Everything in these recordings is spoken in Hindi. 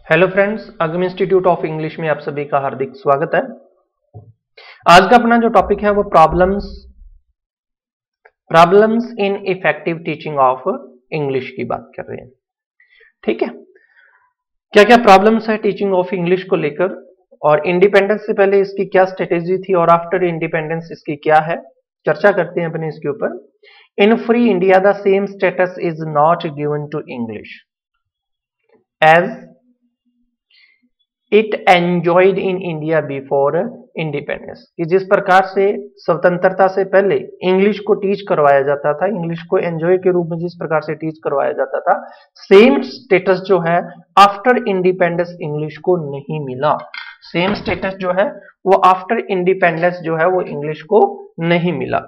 Hello friends, Agam institute of English में आप सभी का हार्दिक स्वागत है। आज का अपना जो टॉपिक है वो problems in effective teaching of English की बात कर रहे हैं। ठीक है, क्या क्या प्रॉब्लम्स है टीचिंग ऑफ इंग्लिश को लेकर, और इंडिपेंडेंस से पहले इसकी क्या स्ट्रेटेजी थी और आफ्टर इंडिपेंडेंस इसकी क्या है, चर्चा करते हैं अपने इसके ऊपर। In free India the same status is not given to English as it enjoyed in India before independence, कि जिस प्रकार से स्वतंत्रता से पहले इंग्लिश को टीच करवाया जाता था, इंग्लिश को एंजॉय के रूप में जिस प्रकार से टीच करवाया जाता था, सेम स्टेटस जो है आफ्टर इंडिपेंडेंस इंग्लिश को नहीं मिला। सेम स्टेटस जो है वो आफ्टर इंडिपेंडेंस जो है वो इंग्लिश को नहीं मिला।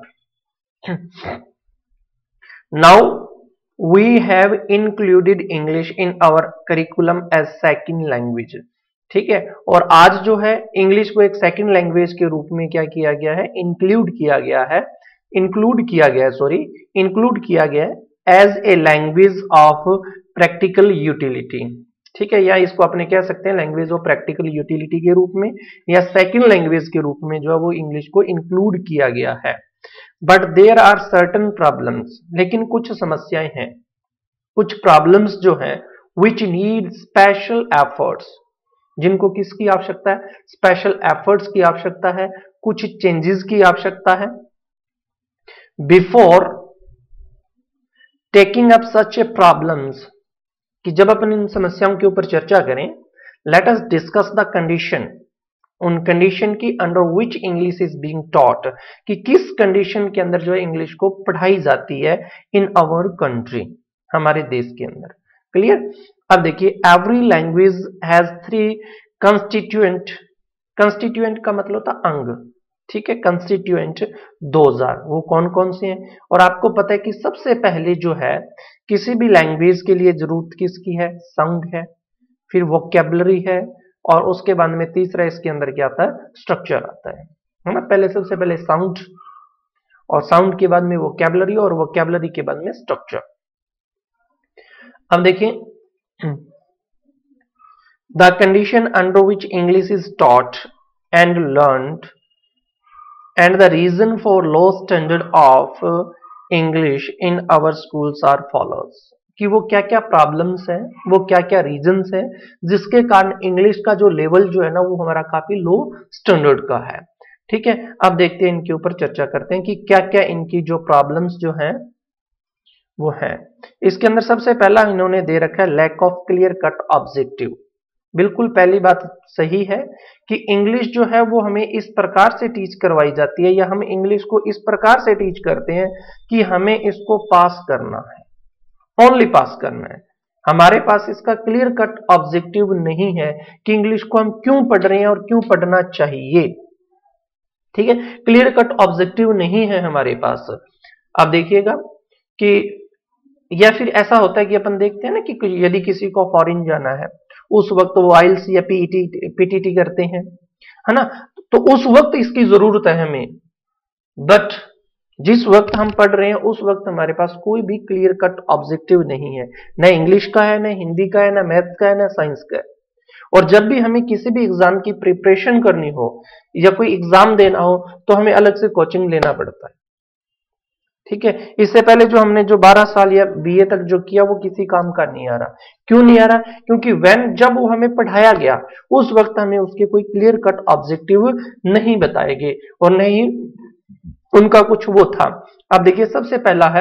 Now we have included English in our curriculum as second language. ठीक है, और आज जो है इंग्लिश को एक सेकंड लैंग्वेज के रूप में क्या किया गया है, इंक्लूड किया गया है as a language of practical utility. ठीक है, या इसको अपने कह सकते हैं लैंग्वेज ऑफ प्रैक्टिकल यूटिलिटी के रूप में, या सेकंड लैंग्वेज के रूप में जो है वो इंग्लिश को इंक्लूड किया गया है। But there are certain problems, लेकिन कुछ समस्याएं हैं, कुछ प्रॉब्लम्स जो है विच नीड स्पेशल एफर्ट्स, जिनको किसकी आवश्यकता है, स्पेशल एफर्ट्स की आवश्यकता है, कुछ चेंजेस की आवश्यकता है। Before taking up such a problems, कि जब अपन इन समस्याओं के ऊपर चर्चा करें, let us discuss the condition, उन कंडीशन की under which English is being taught, कि किस कंडीशन के अंदर जो है इंग्लिश को पढ़ाई जाती है इन आवर कंट्री, हमारे देश के अंदर। क्लियर। अब देखिए, every language has three constituent, constituent का मतलब होता अंग। ठीक है, कंस्टिट्यूएंट दोज आर, वो कौन कौन से हैं, और आपको पता है कि सबसे पहले जो है किसी भी लैंग्वेज के लिए जरूरत किसकी है, संघ है, फिर वोकैबुलरी है, और उसके बाद में तीसरा इसके अंदर क्या आता है, स्ट्रक्चर आता है ना। पहले सबसे पहले साउंड, और साउंड के बाद में वोकैबुलरी, और वोकैबुलरी के बाद में स्ट्रक्चर। अब देखिए, the condition under which English is taught and learned and the reason for low standard of English in our schools are follows, कि वो क्या क्या प्रॉब्लम्स हैं, वो क्या क्या रीजंस हैं जिसके कारण इंग्लिश का जो लेवल जो है ना वो हमारा काफी लो स्टैंडर्ड का है। ठीक है, अब देखते हैं इनके ऊपर चर्चा करते हैं कि क्या क्या इनकी जो प्रॉब्लम्स जो हैं वो है। इसके अंदर सबसे पहला इन्होंने दे रखा है lack of clear cut objective. बिल्कुल पहली बात सही है कि इंग्लिश जो है वो हमें इस प्रकार से टीच करवाई जाती है, या हम इंग्लिश को इस प्रकार से टीच करते हैं कि हमें इसको पास करना है, ओनली पास करना है। हमारे पास इसका क्लियर कट ऑब्जेक्टिव नहीं है कि इंग्लिश को हम क्यों पढ़ रहे हैं और क्यों पढ़ना चाहिए। ठीक है, क्लियर कट ऑब्जेक्टिव नहीं है हमारे पास। अब देखिएगा कि, या फिर ऐसा होता है कि अपन देखते हैं ना कि यदि किसी को फॉरेन जाना है, उस वक्त वो आइल्स या पीटीटी करते हैं, है ना, तो उस वक्त इसकी जरूरत है हमें। बट जिस वक्त हम पढ़ रहे हैं उस वक्त हमारे पास कोई भी क्लियर कट ऑब्जेक्टिव नहीं है, न इंग्लिश का है, न हिंदी का है, न मैथ का है, न साइंस का है। और जब भी हमें किसी भी एग्जाम की प्रिपरेशन करनी हो या कोई एग्जाम देना हो तो हमें अलग से कोचिंग लेना पड़ता है। ठीक है, इससे पहले जो हमने जो 12 साल या बीए तक जो किया वो किसी काम का नहीं आ रहा। क्यों नहीं आ रहा? क्योंकि जब वो हमें पढ़ाया गया उस वक्त हमें उसके कोई क्लियर कट ऑब्जेक्टिव नहीं बताए गए, और नहीं उनका कुछ वो था। अब देखिए, सबसे पहला है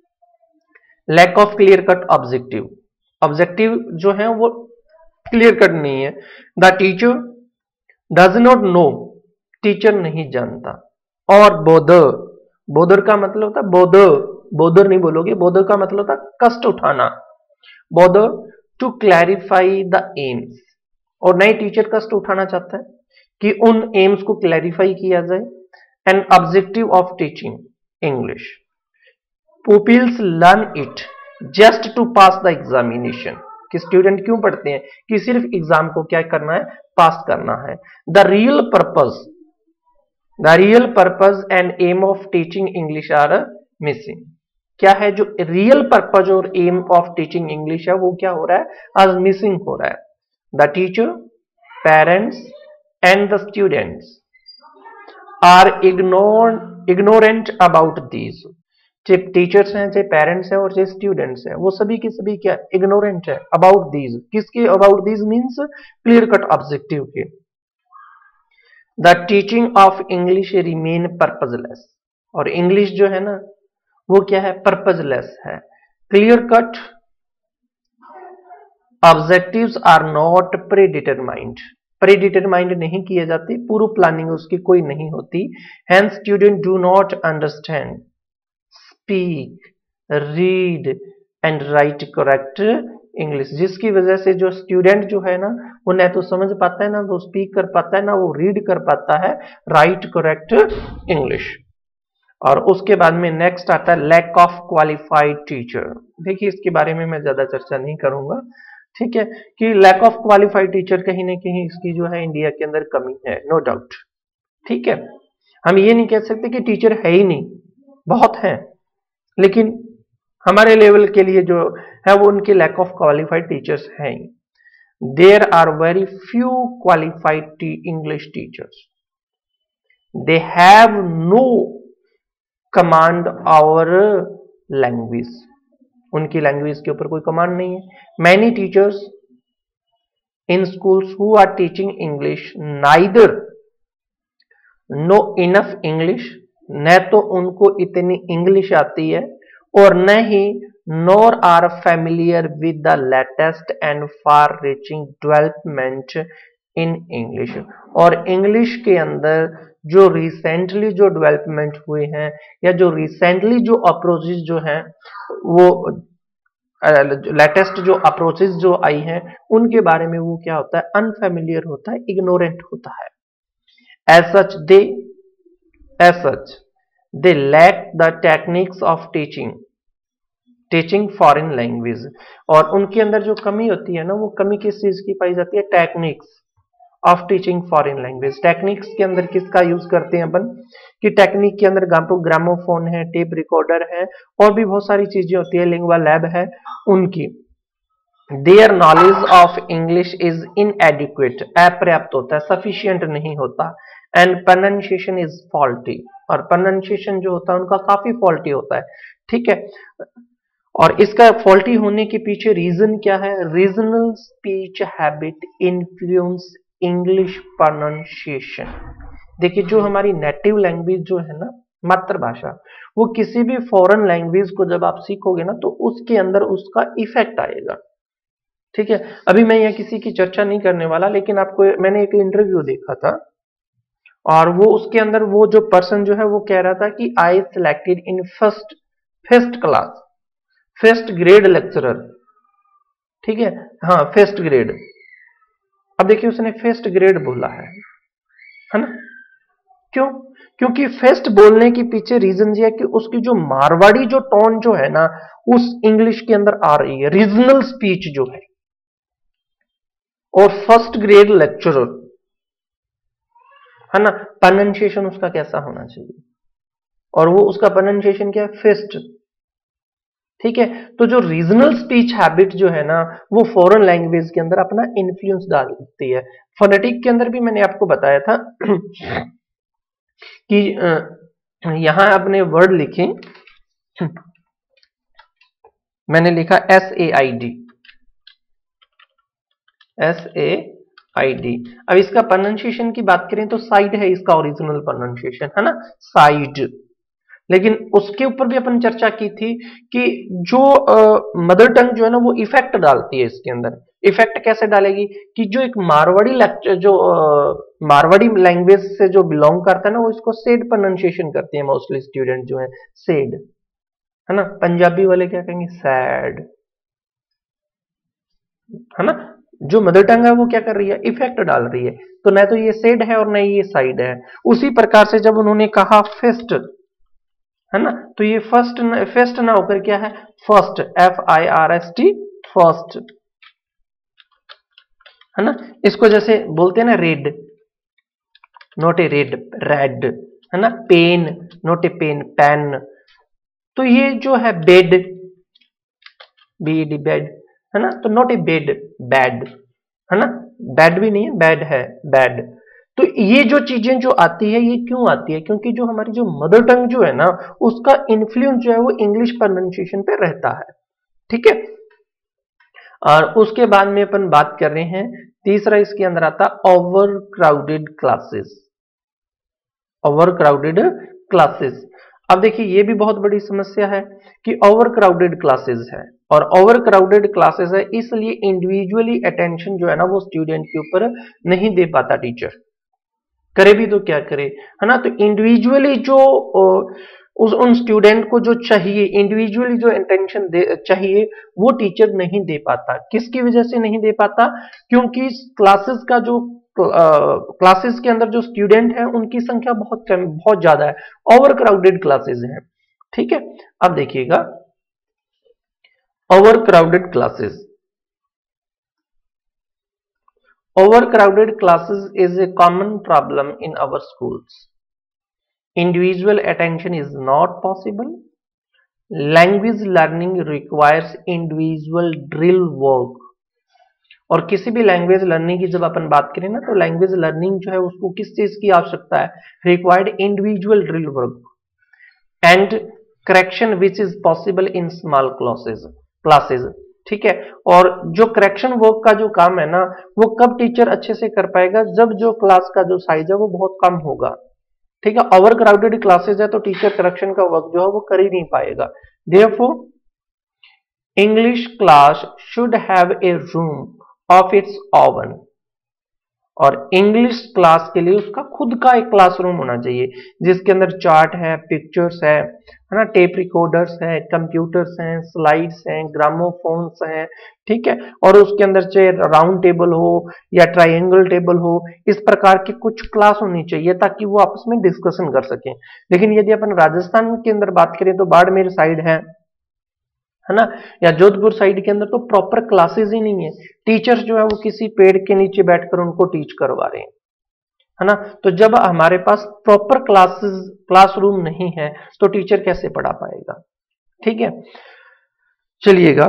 lack of clear cut objective. Objective जो है वो क्लियर कट नहीं है। The teacher does not know, teacher नहीं जानता। और बोदर का मतलब होता है बोदर नहीं बोलोगे, बोदर का मतलब होता है कष्ट उठाना। Bother to clarify the aims, और नए टीचर कष्ट उठाना चाहता है कि उन एम्स को क्लैरिफाई किया जाए। An objective of teaching English, pupils learn it just to pass the examination, कि स्टूडेंट क्यों पढ़ते हैं कि सिर्फ एग्जाम को क्या करना है, पास करना है। The real purpose and aim of teaching English are missing. क्या है जो रियल पर्पज और एम ऑफ टीचिंग इंग्लिश है वो क्या हो रहा है, आज मिसिंग हो रहा है। The teacher, parents and the students are ignorant about these. चाहे टीचर्स हैं, चाहे पेरेंट्स हैं और चाहे स्टूडेंट्स हैं, वो सभी के सभी क्या इग्नोरेंट है अबाउट दीज। किसके about these means clear cut objective के। The teaching of English remain purposeless, और इंग्लिश जो है ना वो क्या है, पर्पजलेस है। Clear cut objectives are not predetermined, predetermined नहीं किए जाते, पूर्व प्लानिंग उसकी कोई नहीं होती। Hence student do not understand, speak, read and write correct English, जिसकी वजह से जो स्टूडेंट जो है ना वो न तो समझ पाता है, ना वो स्पीक कर पाता है, ना वो रीड कर पाता है राइट करेक्ट इंग्लिश। और उसके बाद में नेक्स्ट आता है लैक ऑफ क्वालिफाइड टीचर। देखिए इसके बारे में मैं ज्यादा चर्चा नहीं करूंगा, ठीक है, कि लैक ऑफ क्वालिफाइड टीचर कहीं ना कहीं इसकी जो है इंडिया के अंदर कमी है, नो डाउट, ठीक है। हम ये नहीं कह सकते कि टीचर है ही नहीं, बहुत हैं, लेकिन हमारे लेवल के लिए जो है वो उनके लैक ऑफ क्वालिफाइड टीचर्स हैं। There are very few qualified English teachers, they have no command over language, उनकी लैंग्वेज के ऊपर कोई कमांड नहीं है। Many teachers in schools who are teaching English neither know enough English, न तो उनको इतनी इंग्लिश आती है और न ही nor are familiar with the latest and far reaching development in English, और इंग्लिश के अंदर जो रिसेंटली जो डेवलपमेंट हुए हैं या जो रिसेंटली जो अप्रोचेस जो हैं वो लेटेस्ट जो अप्रोचेस जो आई हैं उनके बारे में वो क्या होता है, अनफैमिलियर होता है, इग्नोरेंट होता है। as such they lack the techniques of teaching foreign language, और उनके अंदर जो कमी होती है ना वो कमी किस चीज की पाई जाती है, techniques of teaching foreign language. Techniques के अंदर किसका यूज करते हैं अपन, कि टेक्निक के अंदर ग्रामोफोन है, टेप रिकॉर्डर है, और भी बहुत सारी चीजें होती है, लिंग्वा लैब है उनकी। Their knowledge of English is inadequate, अपर्याप्त होता है, सफिशियंट नहीं होता। एंड प्रोनाउंसिएशन इज फॉल्टी, और प्रोनाउंसिएशन जो होता है उनका काफी फॉल्टी होता है, ठीक है। और इसका फॉल्टी होने के पीछे रीजन क्या है, regional speech habit influence English pronunciation. देखिए जो हमारी नेटिव लैंग्वेज जो है ना, मातृभाषा, वो किसी भी फॉरेन लैंग्वेज को जब आप सीखोगे ना तो उसके अंदर उसका इफेक्ट आएगा, ठीक है। अभी मैं यहाँ किसी की चर्चा नहीं करने वाला, लेकिन आपको मैंने एक इंटरव्यू देखा था और वो उसके अंदर वो जो पर्सन जो है वो कह रहा था कि I selected in first class, first grade lecturer, ठीक है, हाँ फर्स्ट ग्रेड। अब देखिए उसने फर्स्ट ग्रेड बोला है ना, क्यों, क्योंकि फर्स्ट बोलने के पीछे रीजन ये है कि उसकी जो मारवाड़ी जो टोन जो है ना उस इंग्लिश के अंदर आ रही है, रीजनल स्पीच जो है। और फर्स्ट ग्रेड लेक्चरर है ना, प्रोनाउंसिएशन उसका कैसा होना चाहिए, और वो उसका प्रोनाउंसिएशन क्या है, फर्स्ट, ठीक है। तो जो रीजनल स्पीच हैबिट जो है ना वो फॉरेन लैंग्वेज के अंदर अपना इन्फ्लुएंस डालती है। फोनेटिक के अंदर भी मैंने आपको बताया था कि यहां आपने वर्ड लिखे, मैंने लिखा SAID, SAID। अब इसका प्रोनाउंसिएशन की बात करें तो साइड है इसका ओरिजिनल प्रोनाउंसिएशन, है ना, साइड। लेकिन उसके ऊपर भी अपन चर्चा की थी कि जो मदर टंग जो है ना वो इफेक्ट डालती है इसके अंदर। इफेक्ट कैसे डालेगी कि जो एक मारवाड़ी लेक्चर जो मारवाड़ी लैंग्वेज से जो बिलोंग करता है ना वो इसको सेड प्रोनाउंसिएशन करती है मोस्टली स्टूडेंट जो है, सेड, है ना। पंजाबी वाले क्या कहेंगे, सैड, है ना। जो मदर टंग है वो क्या कर रही है, इफेक्ट डाल रही है, तो न तो ये सेड है और न ये साइड है। उसी प्रकार से जब उन्होंने कहा फेस्ट, है ना, तो ये फेस्ट ना होकर क्या है, फर्स्ट, FIRST, फर्स्ट, है ना। इसको जैसे बोलते हैं ना red, not a red, red, है ना। Pen, not a pen, pen. तो ये जो है बेड, BED, बेड, है ना, तो नॉट ए बेड, बैड, है ना, बैड भी नहीं है, बैड है, बैड। तो ये जो चीजें जो आती है ये क्यों आती है, क्योंकि जो हमारी जो मदर टंग जो है ना उसका इन्फ्लुएंस जो है वो इंग्लिश प्रोनाउंसिएशन पे रहता है, ठीक है। और उसके बाद में अपन बात कर रहे हैं, तीसरा इसके अंदर आता overcrowded classes, overcrowded classes. अब देखिए ये भी बहुत बड़ी समस्या है कि ओवर क्राउडेड क्लासेस है, और ओवर क्राउडेड क्लासेस है इसलिए इंडिविजुअली अटेंशन जो है ना वो स्टूडेंट के ऊपर नहीं दे पाता टीचर, करे भी तो क्या करे, है ना। तो इंडिविजुअली जो उस उन स्टूडेंट को जो चाहिए, इंडिविजुअली जो अटेंशन चाहिए वो टीचर नहीं दे पाता। किसकी वजह से नहीं दे पाता, क्योंकि क्लासेस का जो क्लासेस के अंदर जो स्टूडेंट है उनकी संख्या बहुत कम, बहुत ज्यादा है, ओवर क्राउडेड क्लासेस हैं, ठीक है। अब देखिएगा overcrowded classes, overcrowded classes is a common problem in our schools. Individual attention is not possible. Language learning requires individual drill work. और किसी भी लैंग्वेज लर्निंग की जब अपन बात करें ना तो लैंग्वेज लर्निंग जो है उसको किस चीज की आवश्यकता है, required individual drill work and correction which is possible in small classes, ठीक है। और जो करेक्शन वर्क का जो काम है ना वो कब टीचर अच्छे से कर पाएगा, जब जो क्लास का जो साइज है वो बहुत कम होगा, ठीक है। ओवर क्राउडेड क्लासेस है तो टीचर करेक्शन का वर्क जो है वो कर ही नहीं पाएगा। Therefore English class should have a room of its own, और इंग्लिश क्लास के लिए उसका खुद का एक क्लासरूम होना चाहिए जिसके अंदर चार्ट है, पिक्चर्स है ना, टेप रिकॉर्डर्स है, कंप्यूटर्स हैं, स्लाइड्स हैं, ग्रामोफोन्स हैं, ठीक है। और उसके अंदर चाहे राउंड टेबल हो या ट्रायंगल टेबल हो, इस प्रकार की कुछ क्लास होनी चाहिए ताकि वो आपस में डिस्कशन कर सकें। लेकिन यदि अपन राजस्थान के अंदर बात करें तो बाड़मेर साइड है ना, या जोधपुर साइड के अंदर तो प्रॉपर क्लासेस ही नहीं है, टीचर्स जो है वो किसी पेड़ के नीचे बैठकर उनको टीच करवा रहे हैं, है ना। तो जब हमारे पास प्रॉपर क्लासरूम नहीं है तो टीचर कैसे पढ़ा पाएगा, ठीक है। चलिएगा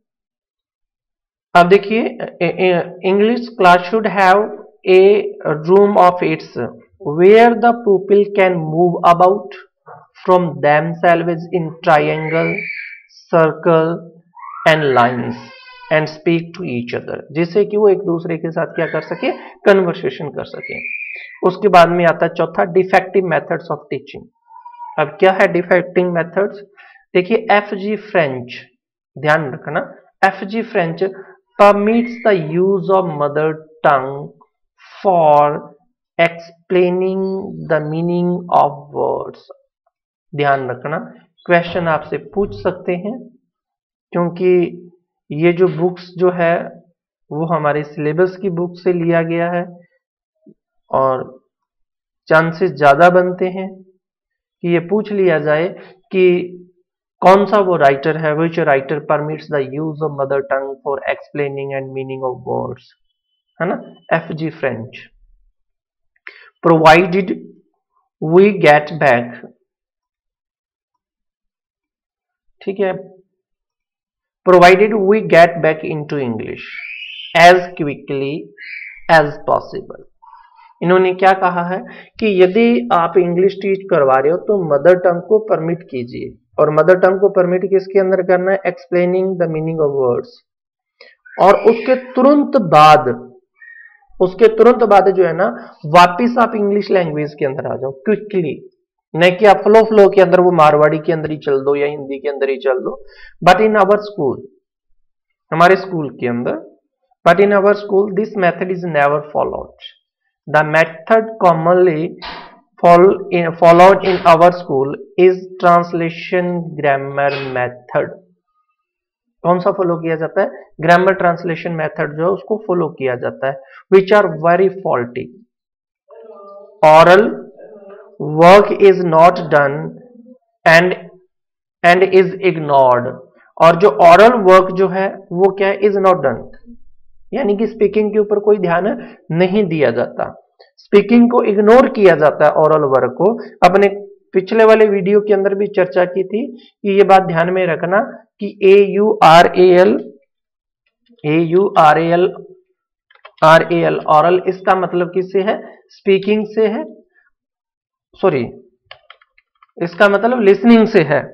अब देखिए, English class should have a room of its where the people can move about from themselves in triangle, circle and lines and speak to each other, जिससे कि वो एक दूसरे के साथ क्या कर सके, कन्वर्सेशन कर सके। उसके बाद में आता है चौथा डिफेक्टिव मेथड्स ऑफ टीचिंग। अब क्या है डिफेक्टिव मेथड्स, देखिए एफजी फ्रेंच, ध्यान रखना, FG French permits the use of mother tongue for explaining the meaning of words. ध्यान रखना, क्वेश्चन आपसे पूछ सकते हैं क्योंकि ये जो बुक्स जो है वो हमारे सिलेबस की बुक से लिया गया है और चांसेस ज्यादा बनते हैं कि ये पूछ लिया जाए कि कौन सा वो राइटर है, which writer permits the use of mother tongue for explaining and meaning of words, है ना, FG French. Provided we get back, ठीक है, provided we get back into English as quickly as possible. इन्होंने क्या कहा है कि यदि आप इंग्लिश टीच करवा रहे हो तो मदर टंग को परमिट कीजिए, और मदर टंग को परमिट किसके अंदर करना है, explaining the meaning of words, और उसके तुरंत बाद जो है ना वापिस आप इंग्लिश लैंग्वेज के अंदर आ जाओ क्विकली, नहीं कि आप फ्लो के अंदर वो मारवाड़ी के अंदर ही चल दो या हिंदी के अंदर ही चल दो। बट इन आवर स्कूल, हमारे स्कूल के अंदर, but in our school this method is never followed. The method commonly followed in our school is translation grammar method। कौन सा फॉलो किया जाता है, ग्रामर ट्रांसलेशन मेथड जो है उसको फॉलो किया जाता है, which are very faulty. Oral work is not done and is ignored, और जो ऑरल वर्क जो है वो क्या है, इज नॉट डन, यानी कि स्पीकिंग के ऊपर कोई ध्यान नहीं दिया जाता, स्पीकिंग को इग्नोर किया जाता है ऑरल वर्क को। अपने पिछले वाले वीडियो के अंदर भी चर्चा की थी कि ये बात ध्यान में रखना कि AURAL RAL ऑरल, इसका मतलब किससे है? स्पीकिंग से है, सॉरी इसका मतलब लिसनिंग से है।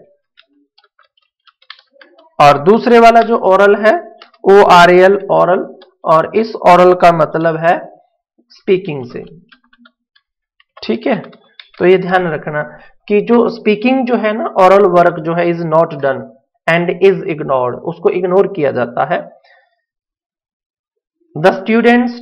और दूसरे वाला जो ओरल है ORAL ओरल, और इस ओरल का मतलब है स्पीकिंग से। ठीक है, तो ये ध्यान रखना कि जो स्पीकिंग जो है ना, ओरल वर्क जो है is not done and is ignored, उसको इग्नोर किया जाता है। The students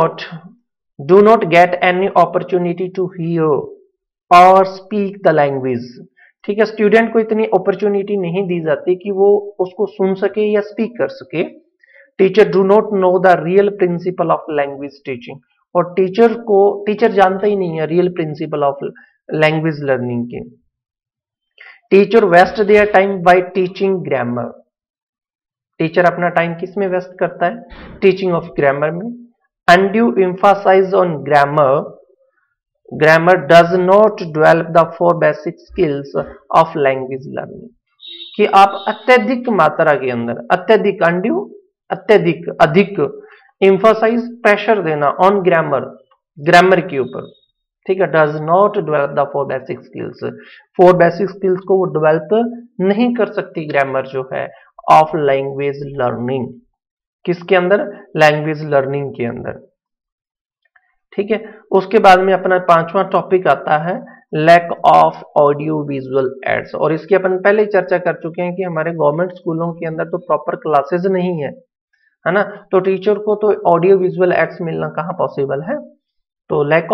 do not get any opportunity to hear और स्पीक द लैंग्वेज। ठीक है, स्टूडेंट को इतनी अपॉर्चुनिटी नहीं दी जाती कि वो उसको सुन सके या स्पीक कर सके। Teacher do not know the real principle of language teaching, और टीचर जानता ही नहीं है real principle of language learning के। Teacher waste their time by teaching grammar, teacher अपना टाइम किस में वेस्ट करता है? टीचिंग ऑफ ग्रामर में। Undue emphasize on grammar does not develop the 4 basic skills of language learning, कि आप अत्यधिक मात्रा के अंदर, अत्यधिक अनड्यू अत्यधिक अधिक, एम्फासाइज प्रेशर देना ऑन ग्रामर के ऊपर। ठीक है, does not develop the 4 basic skills, 4 basic skills को वो डेवलप नहीं कर सकती ग्रामर जो है ऑफ लैंग्वेज लर्निंग। किसके अंदर? लैंग्वेज लर्निंग के अंदर। ठीक है, उसके बाद में अपना 5वां टॉपिक आता है lack of audio visual aids, और इसकी अपन पहले चर्चा कर चुके हैं कि हमारे गवर्नमेंट स्कूलों के अंदर तो प्रॉपर क्लासेस नहीं है ना, तो टीचर को तो ऑडियो विजुअल एड्स मिलना कहाँ पॉसिबल है? तो lack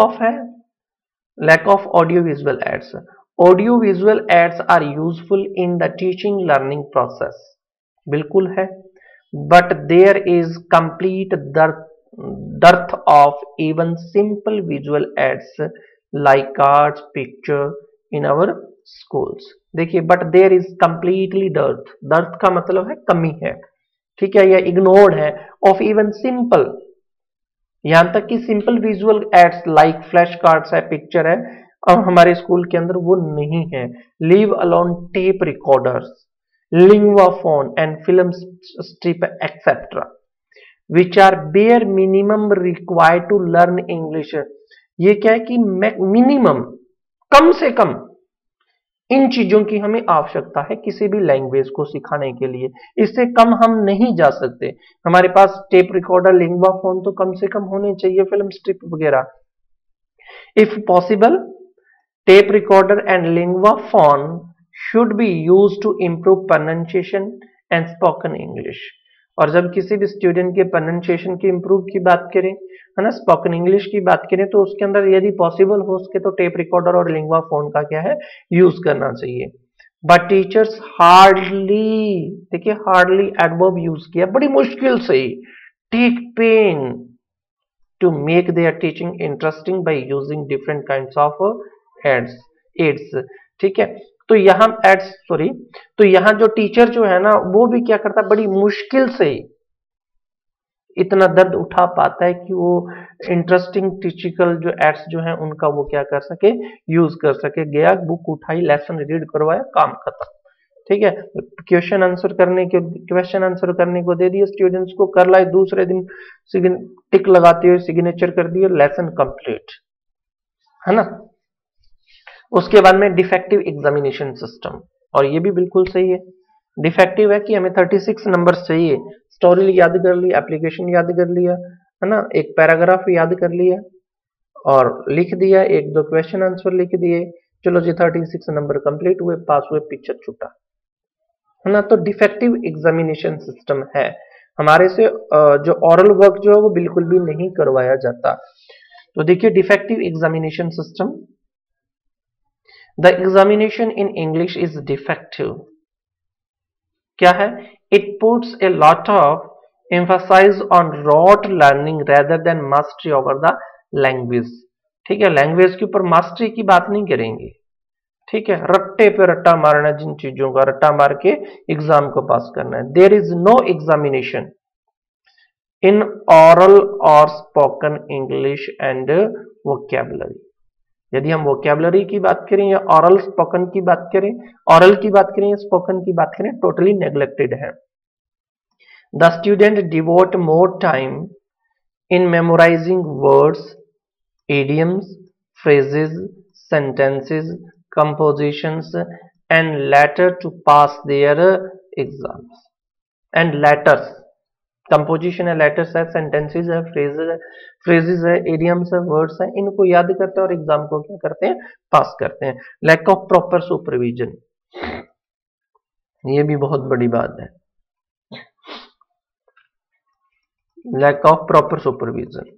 of audio visual aids. Audio visual aids are useful in the teaching learning process, बिल्कुल है, but there is complete dearth of even simple visual ads like cards, picture in our schools। देखिए, but there is completely dearth का मतलब है कमी है, ठीक है, या ignored है, of even simple, यहां तक कि simple visual aids like flash cards है, पिक्चर है, अब हमारे स्कूल के अंदर वो नहीं है। Leave alone tape recorders, linguaphone and film strip etcetera which are bare minimum required to learn English. ये क्या है कि मिनिमम, कम से कम इन चीजों की हमें आवश्यकता है किसी भी लैंग्वेज को सिखाने के लिए, इससे कम हम नहीं जा सकते। हमारे पास टेप रिकॉर्डर, लिंगवा फोन तो कम से कम होने चाहिए, फिल्म स्ट्रिप वगैरह। If possible tape recorder and linguaphone should be used to improve pronunciation and spoken English. और जब किसी भी स्टूडेंट के प्रोनाउंसिएशन की इंप्रूव की बात करें, है ना, स्पोकन इंग्लिश की बात करें, तो उसके अंदर यदि पॉसिबल हो सके तो टेप रिकॉर्डर और लिंगवा फोन का क्या है, यूज करना चाहिए। बट टीचर्स हार्डली, देखिए हार्डली एडवर्ब यूज किया, बड़ी मुश्किल से ही, take pain to make their teaching interesting by using different kinds of aids. ठीक है, तो यहां तो यहां जो टीचर जो है ना, वो भी क्या करता है, बड़ी मुश्किल से इतना दर्द उठा पाता है कि वो इंटरेस्टिंग टीचिकल जो एड्स जो है उनका वो क्या कर सके, यूज कर सके। गया, बुक उठाई, लेसन रीड करवाया, काम खत्म। ठीक है, क्वेश्चन आंसर करने को दे दिए स्टूडेंट्स को, कर लाए, दूसरे दिन टिक लगाते हुए सिग्नेचर कर दिए, लेसन कंप्लीट, है ना। उसके बाद में डिफेक्टिव एग्जामिनेशन सिस्टम, और ये भी बिल्कुल सही है। डिफेक्टिव है कि हमें 36 नंबर चाहिए, स्टोरी याद कर ली, एप्लीकेशन याद कर लिया, है ना, एक पैराग्राफ याद कर लिया और लिख दिया, 1-2 क्वेश्चन आंसर लिख दिए, चलो जी 36 नंबर कंप्लीट हुए, पास हुए, पिक्चर छूटा, है ना। तो डिफेक्टिव एग्जामिनेशन सिस्टम है हमारे से, जो ऑरल वर्क जो है वो बिल्कुल भी नहीं करवाया जाता। तो देखिए defective examination system, the examination in English is defective. क्या है? It puts a lot of emphasize on rote learning rather than mastery over the language. ठीक है, लैंग्वेज के ऊपर मास्टरी की बात नहीं करेंगे। ठीक है, रट्टे पे रट्टा मारना, जिन चीजों का रट्टा मार के एग्जाम को पास करना है। There is no examination in oral और स्पोकन इंग्लिश एंड वोकैबुलरी। यदि हम वोकैबुलरी की बात करें या ऑरल स्पोकन की बात करें, ऑरल की बात करें या स्पोकन की बात करें, टोटली नेग्लेक्टेड है। The student devote more time in memorizing words, idioms, phrases, sentences, compositions, and later to pass their exams. And letters, composition है, लेटर्स है, सेंटेंसेस है, फ्रेजेस है, इडियम्स है, वर्ड्स है, इनको याद करते हैं और एग्जाम को क्या करते हैं, पास करते हैं. लैक ऑफ प्रॉपर सुपरविजन, ये भी बहुत बड़ी बात है. Lack of proper supervision.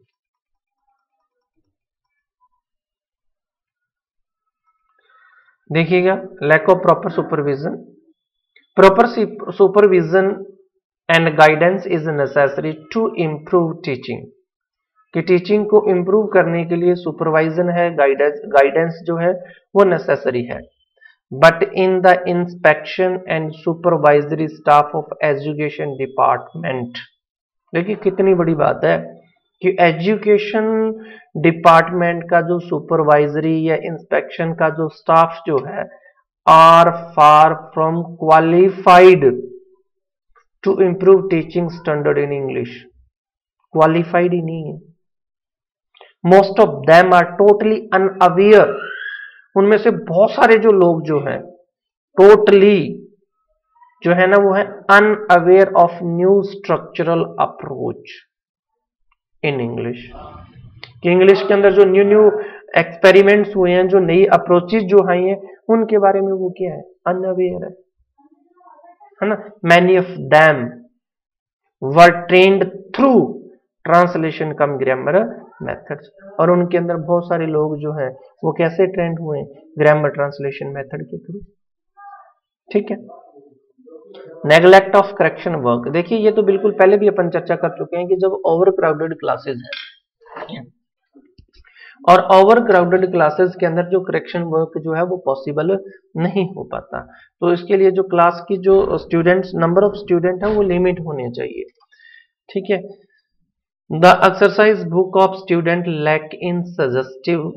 देखिएगा, lack of proper supervision. Proper supervision and guidance is necessary to improve teaching, कि टीचिंग को इम्प्रूव करने के लिए सुपरवाइजन है, गाइडेंस जो है वो नेसेसरी है. But in the inspection and supervisory staff of education department, देखिए कितनी बड़ी बात है कि एजुकेशन डिपार्टमेंट का जो सुपरवाइजरी या इंस्पेक्शन का जो स्टाफ जो है, are far from qualified to improve teaching standard in English. Qualified ही नहीं है. Most of them are totally unaware, उनमें से बहुत सारे जो लोग जो हैं टोटली जो है ना वो है unaware of new structural approach in English, कि इंग्लिश के अंदर जो न्यू न्यू एक्सपेरिमेंट्स हुए हैं, जो नई अप्रोचेस जो आई हैं, उनके बारे में वो क्या है, अनअवेयर है ना. Many of them were trained through translation cum grammar methods, और उनके अंदर बहुत सारे लोग जो हैं वो कैसे ट्रेंड हुए, ग्रामर ट्रांसलेशन मेथड के थ्रू. ठीक है. नेग्लेक्ट ऑफ करेक्शन वर्क, देखिए ये तो बिल्कुल पहले भी अपन चर्चा कर चुके हैं कि जब ओवर क्राउडेड क्लासेस है और ओवर क्राउडेड क्लासेस के अंदर जो करेक्शन वर्क जो है वो पॉसिबल नहीं हो पाता, तो इसके लिए जो क्लास की जो स्टूडेंट्स, नंबर ऑफ स्टूडेंट है वो लिमिट होने चाहिए. ठीक है. The exercise book of student lack in suggestive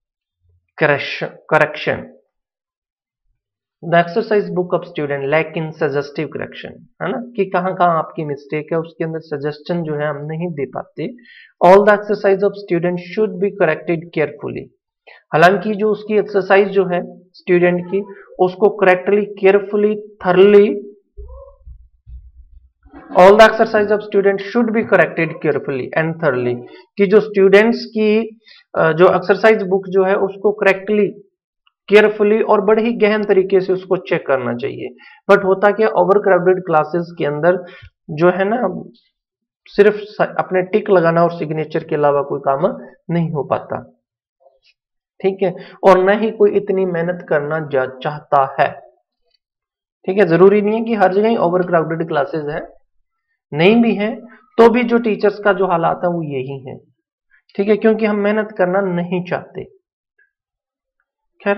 correction. The exercise book of student lack in suggestive correction, है ना, कि कहाँ कहाँ आपकी मिस्टेक है, उसके अंदर सजेशन जो है हम नहीं दे पाते. All the exercise of student should be corrected carefully, हालांकि जो उसकी एक्सरसाइज जो है स्टूडेंट की, उसको correctly, carefully, thoroughly, all the exercise of student should be corrected carefully and thoroughly, कि जो स्टूडेंट्स की जो एक्सरसाइज बुक जो है उसको करेक्टली, केयरफुली और बड़े ही गहन तरीके से उसको चेक करना चाहिए. बट होता क्या, ओवर क्राउडेड क्लासेस के अंदर जो है ना सिर्फ अपने टिक लगाना और सिग्नेचर के अलावा कोई काम नहीं हो पाता. ठीक है. और न ही कोई इतनी मेहनत करना चाहता है. ठीक है. जरूरी नहीं है कि हर जगह ओवर क्राउडेड क्लासेस है, नहीं भी है तो भी जो टीचर्स का जो हालात है वो यही है. ठीक है. क्योंकि हम मेहनत करना नहीं चाहते. खैर,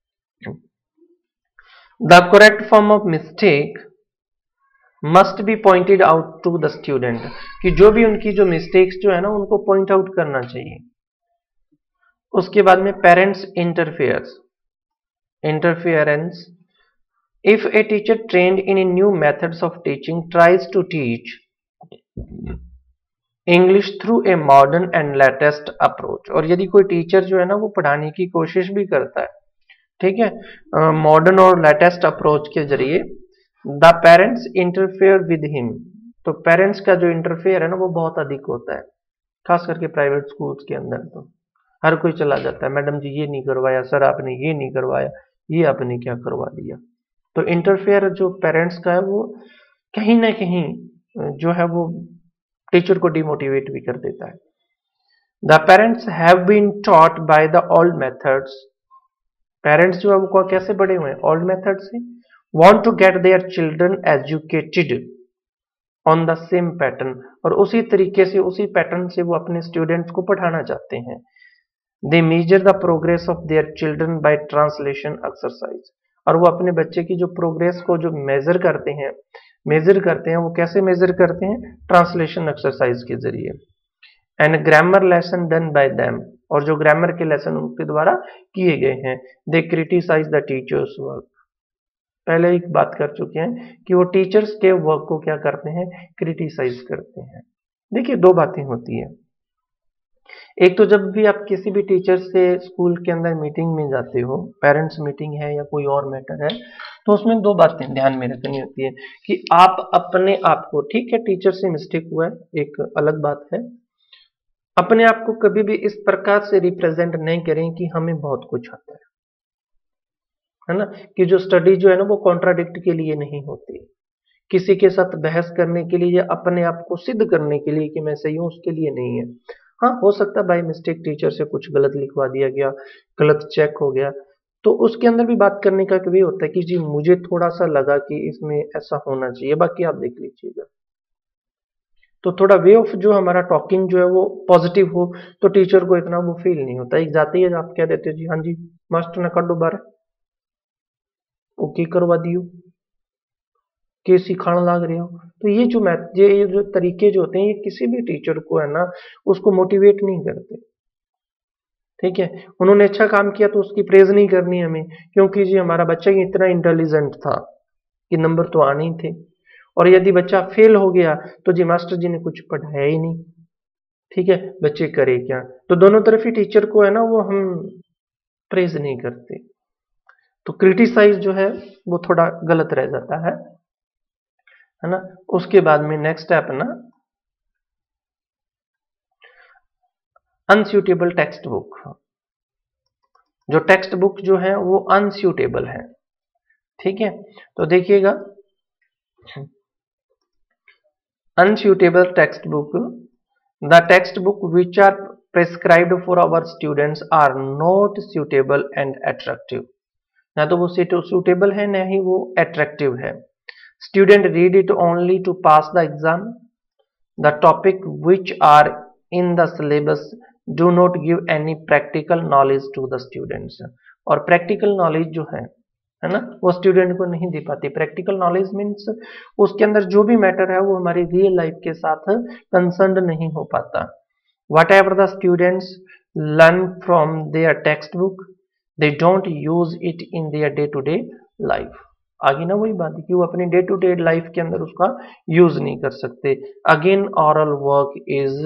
the correct form of mistake must be pointed out to the student, कि जो भी उनकी जो मिस्टेक्स जो है ना उनको पॉइंट आउट करना चाहिए. उसके बाद में parents interference. If a teacher trained in a new methods of teaching tries to teach English through a modern and latest approach, और यदि कोई टीचर जो है ना वो पढ़ाने की कोशिश भी करता है, ठीक है, मॉडर्न और लेटेस्ट अप्रोच के जरिए, the parents interfere with him, तो पेरेंट्स का जो इंटरफेयर है ना वो बहुत अधिक होता है, खास करके प्राइवेट स्कूल्स के अंदर. तो हर कोई चला जाता है, मैडम जी ये नहीं करवाया, सर आपने ये नहीं करवाया, ये आपने क्या करवा दिया. तो इंटरफेयर जो पेरेंट्स का है वो कहीं ना कहीं जो है वो टीचर को डिमोटिवेट भी कर देता है. The parents have been taught by the old methods, parents जो है वो कैसे बड़े हुए हैं, ओल्ड मेथड से. Want to get their children educated on the same pattern, और उसी तरीके से, उसी पैटर्न से वो अपने स्टूडेंट्स को पढ़ाना चाहते हैं. They measure the progress of their children by translation exercise, और वो अपने बच्चे की जो प्रोग्रेस को जो मेजर करते हैं वो कैसे मेजर करते हैं, ट्रांसलेशन एक्सरसाइज के जरिए. And grammar lesson done by them, और जो ग्रामर के लेसन उनके द्वारा किए गए हैं. They criticise the teachers work, पहले एक बात कर चुके हैं कि वो टीचर्स के वर्क को क्या करते हैं, क्रिटिसाइज करते हैं. देखिए दो बातें होती है। एक तो जब भी आप किसी भी टीचर से स्कूल के अंदर मीटिंग में जाते हो, पेरेंट्स मीटिंग है या कोई और मैटर है, तो उसमें दो बातें ध्यान में रखनी होती है कि आप अपने आप को, ठीक है टीचर से मिस्टेक हुआ है, एक अलग बात है, अपने आप को कभी भी इस प्रकार से रिप्रेजेंट नहीं करें कि हमें बहुत कुछ आता है ना, कि जो स्टडी जो है ना वो कॉन्ट्राडिक्ट के लिए नहीं होती, किसी के साथ बहस करने के लिए या अपने आप को सिद्ध करने के लिए कि मैं सही हूं, उसके लिए नहीं है। हाँ, हो सकता है बाय मिस्टेक टीचर से कुछ गलत लिखवा दिया गया, गलत चेक हो गया, तो उसके अंदर भी बात करने का भी होता है कि जी मुझे थोड़ा सा लगा कि इसमें ऐसा होना चाहिए, बाकी आप देख लीजिएगा। तो थोड़ा वे ऑफ जो हमारा टॉकिंग जो है वो पॉजिटिव हो, तो टीचर को इतना वो फील नहीं होता। एक जाते ही आप कह देते हो जी हाँ जी मास्टर ने कर दो बार ओके करवा दियो के सिखाने लग रहे हो। तो ये जो मैथ ये जो तरीके जो होते हैं ये किसी भी टीचर को है ना उसको मोटिवेट नहीं करते। ठीक है, उन्होंने अच्छा काम किया तो उसकी प्रेज नहीं करनी हमें, क्योंकि जी हमारा बच्चा ही इतना इंटेलिजेंट था कि नंबर तो आने ही थे, और यदि बच्चा फेल हो गया तो जी मास्टर जी ने कुछ पढ़ाया ही नहीं। ठीक है, बच्चे करे क्या, तो दोनों तरफ ही टीचर को है ना वो हम प्रेज नहीं करते, तो क्रिटिसाइज जो है वो थोड़ा गलत रह जाता है ना। उसके बाद में नेक्स्ट है अपना अनस्यूटेबल टेक्स्ट बुक। जो टेक्स्ट बुक जो है वो अनस्यूटेबल है। ठीक है, तो देखिएगा unsuitable text book, the text book which are prescribed for our students are not suitable and attractive. ना तो वो सूटेबल है ना ही वो अट्रैक्टिव है। Student read it only to pass the exam. The topic which are in the syllabus do not give any practical knowledge to the students. और प्रैक्टिकल नॉलेज जो है ना वो स्टूडेंट को नहीं दे पाती। प्रैक्टिकल नॉलेज मीन्स उसके अंदर जो भी मैटर है वो हमारी रियल लाइफ के साथ कंसर्न नहीं हो पाता। Whatever the students learn from their text book they don't use it in their day to day life. आगे ना वही बात है कि वो अपने डे टू डे लाइफ के अंदर उसका यूज नहीं कर सकते। Again oral work is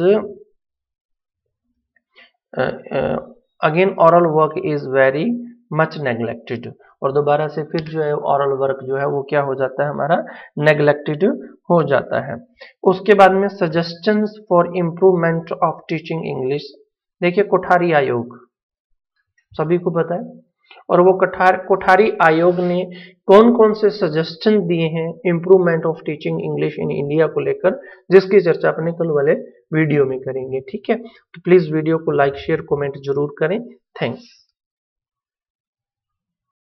oral work is very much neglected. और दोबारा से फिर जो है ऑरल वर्क जो है वो क्या हो जाता है हमारा नेग्लेक्टेड हो जाता है। उसके बाद में suggestions for improvement of teaching English. देखिए कोठारी आयोग सभी को पता है, और वो कोठारी आयोग ने कौन कौन से सजेशन दिए हैं improvement of teaching English in India को लेकर, जिसकी चर्चा अपने कल वाले वीडियो में करेंगे। ठीक है, तो प्लीज वीडियो को लाइक शेयर कमेंट जरूर करें। थैंक्स।